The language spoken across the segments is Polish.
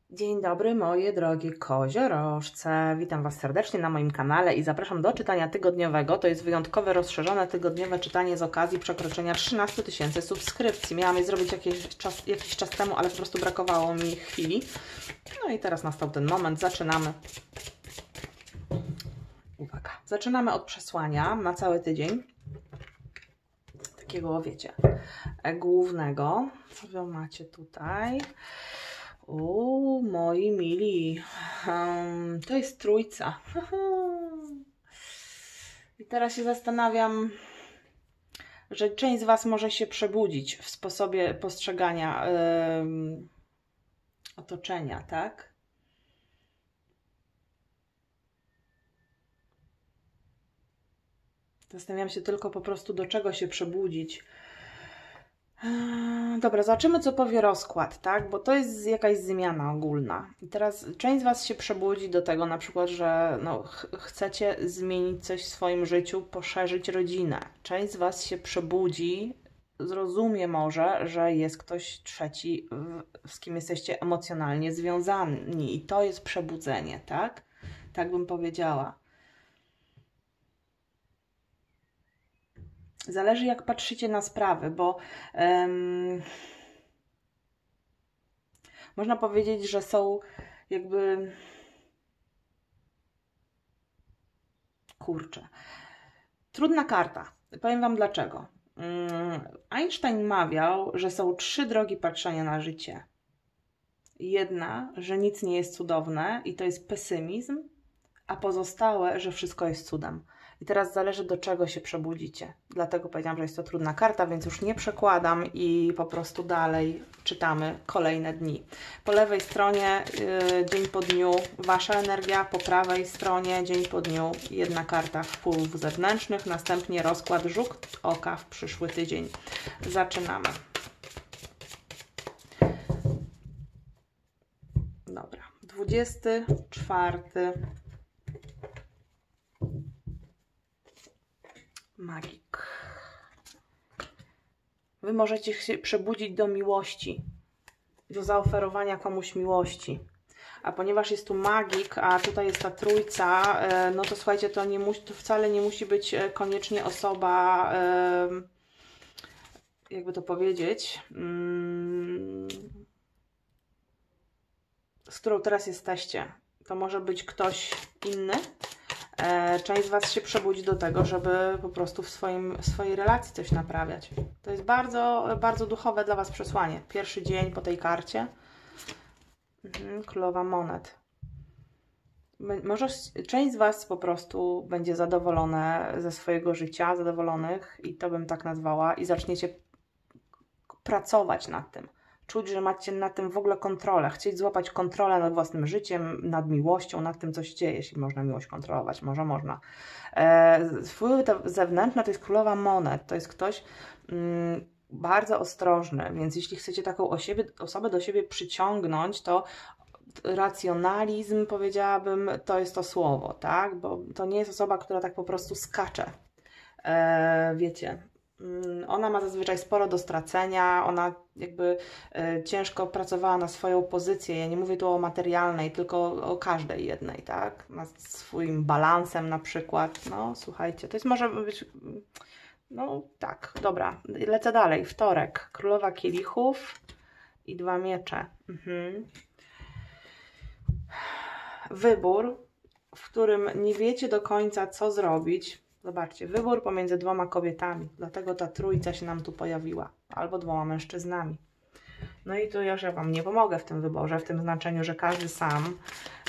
Dzień dobry moje drogie koziorożce, witam Was serdecznie na moim kanale i zapraszam do czytania tygodniowego. To jest wyjątkowe, rozszerzone tygodniowe czytanie z okazji przekroczenia 13 000 subskrypcji. Miałam je zrobić jakiś czas temu, ale po prostu brakowało mi chwili. No i teraz nastał ten moment, zaczynamy. Uwaga, zaczynamy od przesłania na cały tydzień. Takiego, wiecie, głównego. Co Wy macie tutaj? Moi mili, to jest trójca. I teraz się zastanawiam, że część z Was może się przebudzić w sposobie postrzegania otoczenia, tak? Zastanawiam się tylko po prostu, do czego się przebudzić. Dobra, zobaczymy, co powie rozkład, tak? Bo to jest jakaś zmiana ogólna. I teraz część z Was się przebudzi do tego, na przykład, że chcecie zmienić coś w swoim życiu, poszerzyć rodzinę. Część z Was się przebudzi, zrozumie może, że jest ktoś trzeci, z kim jesteście emocjonalnie związani. I to jest przebudzenie, tak? Tak bym powiedziała. Zależy, jak patrzycie na sprawy, bo można powiedzieć, że są jakby... Kurczę. Trudna karta. Powiem Wam dlaczego. Einstein mawiał, że są 3 drogi patrzenia na życie. Jedna, że nic nie jest cudowne i to jest pesymizm, a pozostałe, że wszystko jest cudem. I teraz zależy, do czego się przebudzicie. Dlatego powiedziałam, że jest to trudna karta, więc już nie przekładam i po prostu dalej czytamy kolejne dni. Po lewej stronie dzień po dniu Wasza energia, po prawej stronie dzień po dniu jedna karta wpływów zewnętrznych, następnie rozkład rzut oka w przyszły tydzień. Zaczynamy. Dobra, 24 magik. Wy możecie się przebudzić do miłości, do zaoferowania komuś miłości. A ponieważ jest tu magik, a tutaj jest ta trójca, no to słuchajcie, to wcale nie musi być koniecznie osoba, jakby to powiedzieć, z którą teraz jesteście. To może być ktoś inny. Część z Was się przebudzi do tego, żeby po prostu w swojej relacji coś naprawiać. To jest bardzo, bardzo duchowe dla Was przesłanie. Pierwszy dzień po tej karcie. Królowa monet. Może część z Was po prostu będzie zadowolone ze swojego życia, zadowolonych i to bym tak nazwała i zaczniecie pracować nad tym. Czuć, że macie nad tym w ogóle kontrolę. Chcieć złapać kontrolę nad własnym życiem, nad miłością, nad tym, co się dzieje. Jeśli można miłość kontrolować, może można. Wpływy zewnętrzne to jest królowa monet. To jest ktoś bardzo ostrożny, więc jeśli chcecie taką osobę do siebie przyciągnąć, to racjonalizm, powiedziałabym, to jest to słowo, tak? Bo to nie jest osoba, która tak po prostu skacze. Wiecie, ona ma zazwyczaj sporo do stracenia, ona jakby ciężko pracowała na swoją pozycję. Ja nie mówię tu o materialnej, tylko o każdej jednej, tak? Nad swoim balansem na przykład. No, słuchajcie, to jest może być... No tak, dobra, lecę dalej. Wtorek, królowa kielichów i 2 miecze. Wybór, w którym nie wiecie do końca, co zrobić. Zobaczcie, wybór pomiędzy 2 kobietami, dlatego ta trójca się nam tu pojawiła, albo 2 mężczyznami. No i tu już ja Wam nie pomogę w tym wyborze, w tym znaczeniu, że każdy sam,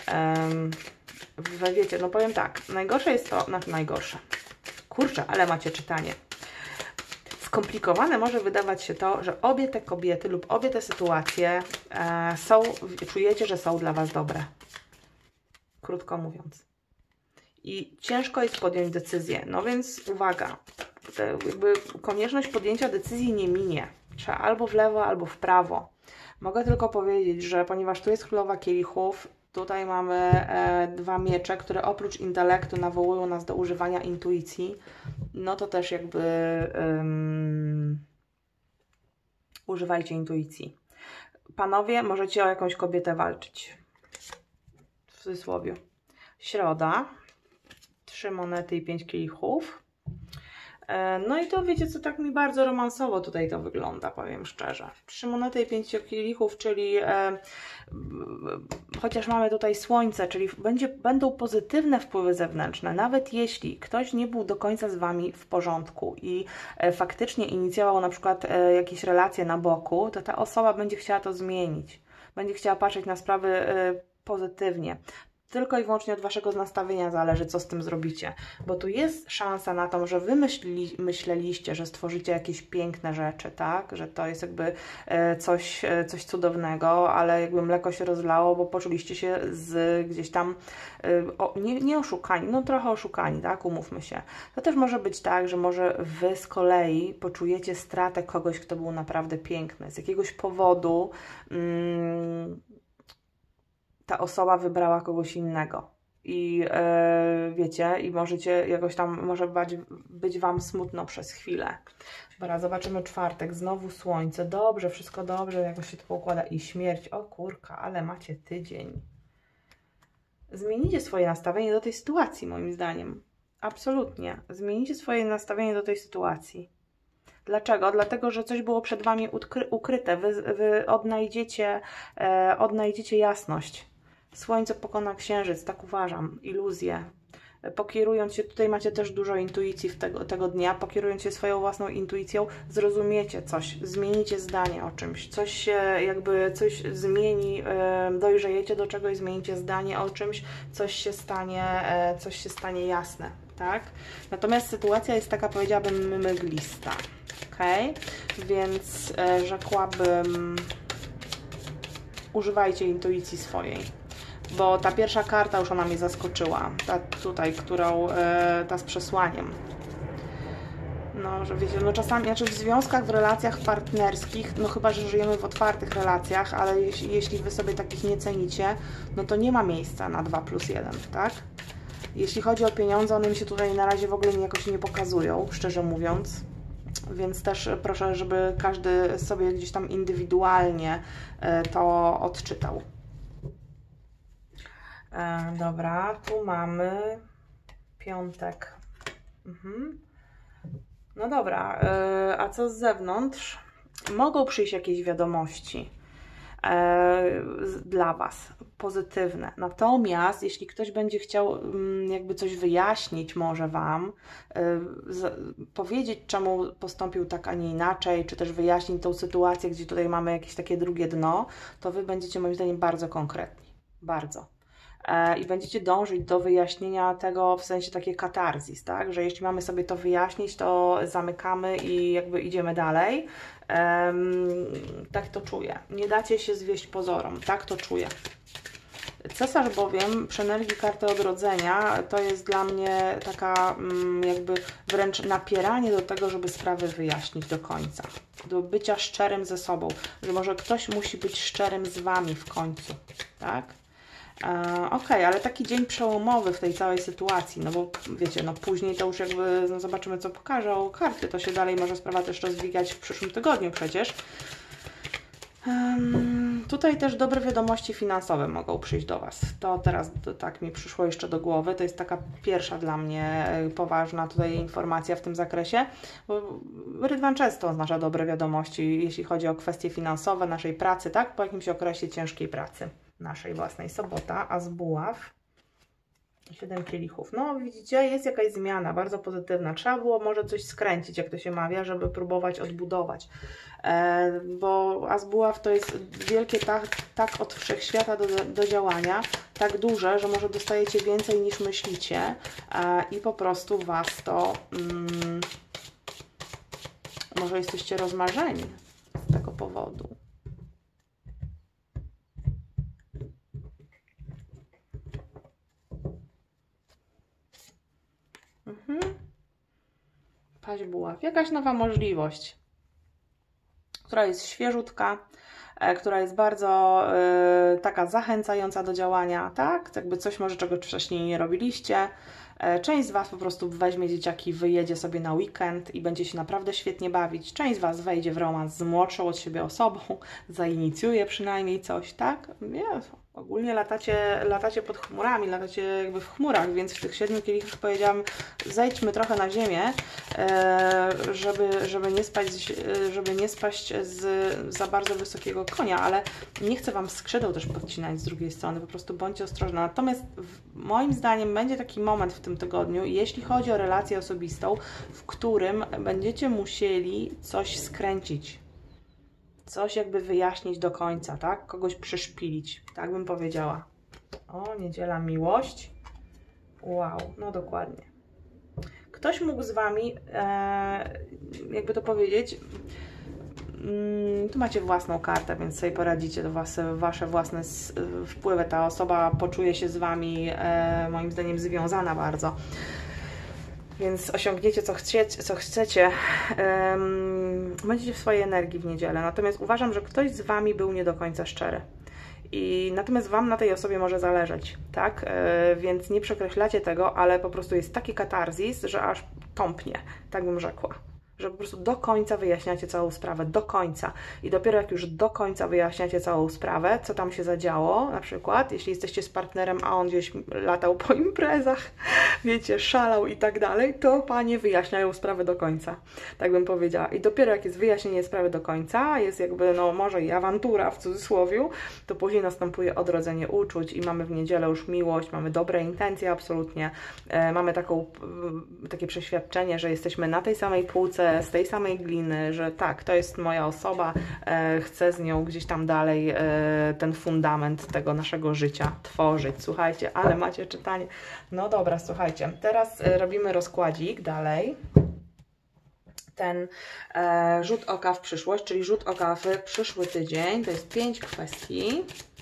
wiecie, no powiem tak, najgorsze jest to, znaczy najgorsze, kurczę, ale macie czytanie. Skomplikowane może wydawać się to, że obie te kobiety lub obie te sytuacje czujecie, że są dla Was dobre. Krótko mówiąc. I ciężko jest podjąć decyzję. No więc uwaga, jakby konieczność podjęcia decyzji nie minie. Trzeba albo w lewo, albo w prawo. Mogę tylko powiedzieć, że ponieważ tu jest królowa kielichów, tutaj mamy 2 miecze, które oprócz intelektu nawołują nas do używania intuicji, no to też jakby używajcie intuicji. Panowie, możecie o jakąś kobietę walczyć. W cudzysłowie. Środa. 3 monety i 5 kielichów. No i to wiecie co, tak mi bardzo romansowo tutaj to wygląda, powiem szczerze. 3 monety i 5 kielichów, czyli chociaż mamy tutaj słońce, czyli będą pozytywne wpływy zewnętrzne, nawet jeśli ktoś nie był do końca z Wami w porządku i faktycznie inicjował na przykład jakieś relacje na boku, to ta osoba będzie chciała to zmienić. Będzie chciała patrzeć na sprawy pozytywnie. Tylko i wyłącznie od Waszego nastawienia zależy, co z tym zrobicie. Bo tu jest szansa na to, że Wy myśleliście, że stworzycie jakieś piękne rzeczy, tak? Że to jest jakby coś cudownego, ale jakby mleko się rozlało, bo poczuliście się gdzieś tam nie oszukani, no trochę oszukani, tak? Umówmy się. To też może być tak, że może Wy z kolei poczujecie stratę kogoś, kto był naprawdę piękny. Z jakiegoś powodu ta osoba wybrała kogoś innego i wiecie, i możecie jakoś tam, może być Wam smutno przez chwilę. Dobra, zobaczymy czwartek, znowu słońce, dobrze, wszystko dobrze, jakoś się to układa i śmierć, o kurka, ale macie tydzień. Zmienicie swoje nastawienie do tej sytuacji, moim zdaniem. Absolutnie, zmienicie swoje nastawienie do tej sytuacji. Dlaczego? Dlatego, że coś było przed Wami ukryte, wy odnajdziecie jasność. Słońce pokona księżyc, tak uważam, iluzje. Pokierując się, tutaj macie też dużo intuicji tego dnia, pokierując się swoją własną intuicją, zrozumiecie coś, zmienicie zdanie o czymś, coś zmieni, dojrzejecie do czegoś, zmienicie zdanie o czymś, coś się stanie jasne, tak? Natomiast sytuacja jest taka, powiedziałabym, mglista, ok? Więc rzekłabym, używajcie intuicji swojej. Bo ta pierwsza karta już ona mnie zaskoczyła. Ta tutaj, ta z przesłaniem. No, że wiecie, no czasami, znaczy w związkach, w relacjach partnerskich, no chyba, że żyjemy w otwartych relacjach, ale jeśli Wy sobie takich nie cenicie, no to nie ma miejsca na 2+1, tak? Jeśli chodzi o pieniądze, one mi się tutaj na razie w ogóle jakoś nie pokazują, szczerze mówiąc. Więc też proszę, żeby każdy sobie gdzieś tam indywidualnie to odczytał. Dobra, tu mamy piątek. No dobra, a co z zewnątrz? Mogą przyjść jakieś wiadomości dla Was, pozytywne. Natomiast jeśli ktoś będzie chciał jakby coś wyjaśnić może Wam, powiedzieć, czemu postąpił tak, a nie inaczej, czy też wyjaśnić tą sytuację, gdzie tutaj mamy jakieś takie drugie dno, to Wy będziecie moim zdaniem bardzo konkretni. Bardzo. I będziecie dążyć do wyjaśnienia tego w sensie takiej katarzis, tak? Że jeśli mamy sobie to wyjaśnić, to zamykamy i jakby idziemy dalej. Tak to czuję. Nie dacie się zwieść pozorom, tak to czuję. Cesarz bowiem przy energii karty odrodzenia to jest dla mnie taka jakby wręcz napieranie do tego, żeby sprawy wyjaśnić do końca. Do bycia szczerym ze sobą. Że może ktoś musi być szczerym z Wami w końcu, tak? Ok, ale taki dzień przełomowy w tej całej sytuacji, no bo wiecie, no później to już jakby no zobaczymy, co pokażą karty, to się dalej może sprawa też rozwijać w przyszłym tygodniu przecież. Tutaj też dobre wiadomości finansowe mogą przyjść do Was. To teraz tak mi przyszło jeszcze do głowy. To jest taka pierwsza dla mnie poważna tutaj informacja w tym zakresie, bo Rydwan często oznacza dobre wiadomości, jeśli chodzi o kwestie finansowe naszej pracy, tak? Po jakimś okresie ciężkiej pracy naszej własnej. Sobota, as buław. 7 kielichów. No widzicie, jest jakaś zmiana, bardzo pozytywna. Trzeba było może coś skręcić, jak to się mawia, żeby próbować odbudować. Bo as buław to jest wielkie tak od wszechświata do działania, tak duże, że może dostajecie więcej niż myślicie i po prostu Was to może jesteście rozmarzeni z tego powodu. Paź buław. Jakaś nowa możliwość, która jest świeżutka, która jest bardzo taka zachęcająca do działania, tak? Jakby coś może, czego wcześniej nie robiliście. Część z Was po prostu weźmie dzieciaki, wyjedzie sobie na weekend i będzie się naprawdę świetnie bawić. Część z Was wejdzie w romans z młodszą od siebie osobą, zainicjuje przynajmniej coś, tak? Ogólnie latacie pod chmurami, latacie jakby w chmurach, więc w tych 7 kielichach powiedziałam, zejdźmy trochę na ziemię, żeby nie spaść z za bardzo wysokiego konia, ale nie chcę Wam skrzydeł też podcinać z drugiej strony, po prostu bądźcie ostrożni. Natomiast moim zdaniem będzie taki moment w tym tygodniu, jeśli chodzi o relację osobistą, w którym będziecie musieli coś skręcić. Coś jakby wyjaśnić do końca, tak? Kogoś przyszpilić, tak bym powiedziała. O, niedziela miłość. Wow, no dokładnie. Ktoś mógł z Wami, jakby to powiedzieć, tu macie własną kartę, więc sobie poradzicie, to wasze własne wpływy. Ta osoba poczuje się z Wami, moim zdaniem, związana bardzo. Więc osiągniecie co chcecie, będziecie w swojej energii w niedzielę. Natomiast uważam, że ktoś z Wami był nie do końca szczery. Natomiast Wam na tej osobie może zależeć, tak? Więc nie przekreślacie tego, ale po prostu jest taki katarzis, że aż tąpnie, tak bym rzekła. Że po prostu do końca wyjaśniacie całą sprawę, do końca. I dopiero jak już do końca wyjaśniacie całą sprawę, co tam się zadziało, na przykład, jeśli jesteście z partnerem, a on gdzieś latał po imprezach, wiecie, szalał i tak dalej, to panie wyjaśniają sprawę do końca, tak bym powiedziała. I dopiero jak jest wyjaśnienie sprawy do końca, jest jakby, no może i awantura w cudzysłowie, to później następuje odrodzenie uczuć i mamy w niedzielę już miłość, mamy dobre intencje absolutnie, mamy takie przeświadczenie, że jesteśmy na tej samej półce, z tej samej gliny, że tak, to jest moja osoba, chcę z nią gdzieś tam dalej ten fundament tego naszego życia tworzyć. Słuchajcie, ale macie czytanie. No dobra, słuchajcie, teraz robimy rozkładzik dalej. Ten rzut oka w przyszłość, czyli rzut oka w przyszły tydzień, to jest 5 kwestii.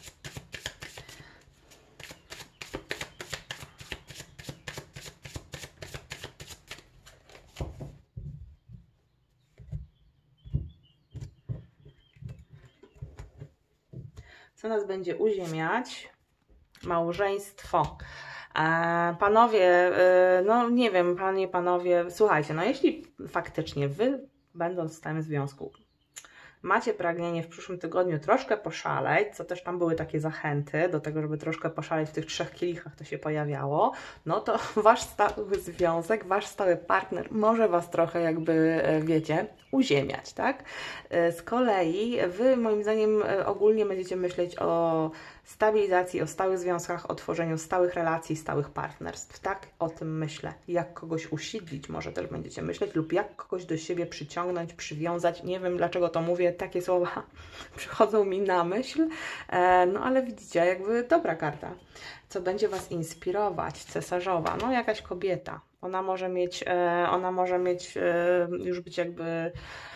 Co nas będzie uziemiać? Małżeństwo. Panowie, no nie wiem, panowie, słuchajcie, no jeśli faktycznie Wy, będąc w stałym związku, macie pragnienie w przyszłym tygodniu troszkę poszaleć, co też tam były takie zachęty do tego, żeby troszkę poszaleć w tych 3 kielichach, to się pojawiało, no to Wasz stały związek, Wasz stały partner może Was trochę jakby, wiecie, uziemiać, tak? Z kolei Wy, moim zdaniem, ogólnie będziecie myśleć o stabilizacji, o stałych związkach, o tworzeniu stałych relacji, stałych partnerstw, tak? O tym myślę. Jak kogoś usiedlić, może też będziecie myśleć, lub jak kogoś do siebie przyciągnąć, przywiązać. Nie wiem, dlaczego to mówię, takie słowa przychodzą mi na myśl, no ale widzicie, jakby dobra karta. Co będzie Was inspirować? Cesarzowa, no jakaś kobieta. Ona może mieć, już być jakby,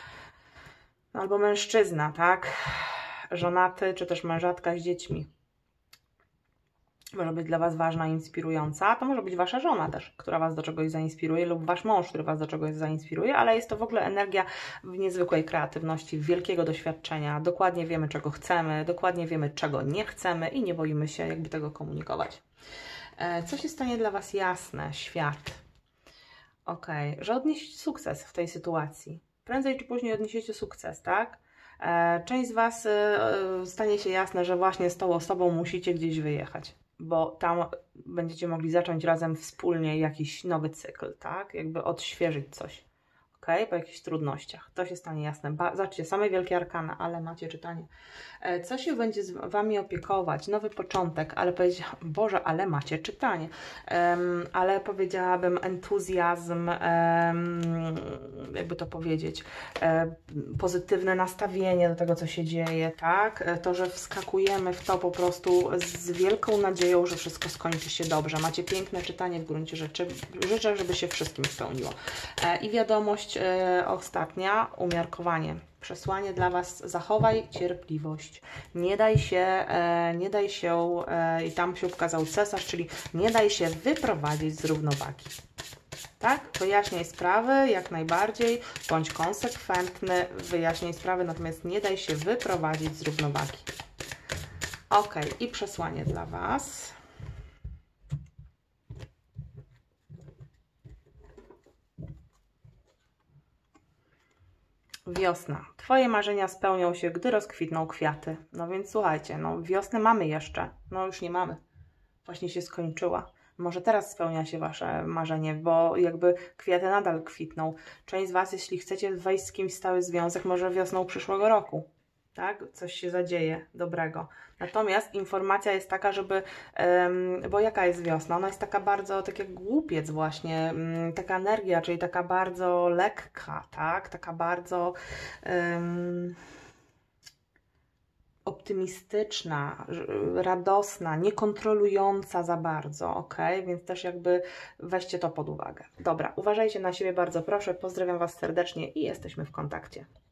albo mężczyzna, tak? Żonaty, czy też mężatka z dziećmi. Może być dla Was ważna i inspirująca. To może być Wasza żona też, która Was do czegoś zainspiruje, lub Wasz mąż, który Was do czegoś zainspiruje, ale jest to w ogóle energia w niezwykłej kreatywności, wielkiego doświadczenia. Dokładnie wiemy, czego chcemy, dokładnie wiemy, czego nie chcemy i nie boimy się jakby tego komunikować. Co się stanie dla Was jasne? Świat. Ok, że odnieść sukces w tej sytuacji. Prędzej czy później odniesiecie sukces, tak? Część z Was stanie się jasne, że właśnie z tą osobą musicie gdzieś wyjechać, bo tam będziecie mogli zacząć razem wspólnie jakiś nowy cykl, tak? Jakby odświeżyć coś, ok? Po jakichś trudnościach. To się stanie jasne. Zobaczcie, same wielkie arkana, ale macie czytanie. Co się będzie z Wami opiekować? Nowy początek, ale powiedziałam, Boże, ale macie czytanie. Ale powiedziałabym entuzjazm, jakby to powiedzieć, pozytywne nastawienie do tego, co się dzieje, tak? To, że wskakujemy w to po prostu z wielką nadzieją, że wszystko skończy się dobrze. Macie piękne czytanie w gruncie rzeczy. Życzę, żeby się wszystkim spełniło. I wiadomość ostatnia, umiarkowanie. Przesłanie dla Was, zachowaj cierpliwość, nie daj się, i tam się ukazał cesarz, czyli nie daj się wyprowadzić z równowagi. Tak? Wyjaśniaj sprawy jak najbardziej, bądź konsekwentny, wyjaśniaj sprawy, natomiast nie daj się wyprowadzić z równowagi. Ok, i przesłanie dla Was. Wiosna. Twoje marzenia spełnią się, gdy rozkwitną kwiaty. No więc słuchajcie, no wiosnę mamy jeszcze. No już nie mamy. Właśnie się skończyła. Może teraz spełnia się Wasze marzenie, bo jakby kwiaty nadal kwitną. Część z Was, jeśli chcecie wejść z kimś w stały związek, może wiosną przyszłego roku. Tak? Coś się zadzieje dobrego. Natomiast informacja jest taka, żeby, bo jaka jest wiosna? Ona jest taka bardzo, tak jak głupiec właśnie, taka energia, czyli taka bardzo lekka, tak? Taka bardzo optymistyczna, radosna, niekontrolująca za bardzo, ok? Więc też jakby weźcie to pod uwagę. Dobra, uważajcie na siebie bardzo proszę, pozdrawiam Was serdecznie i jesteśmy w kontakcie.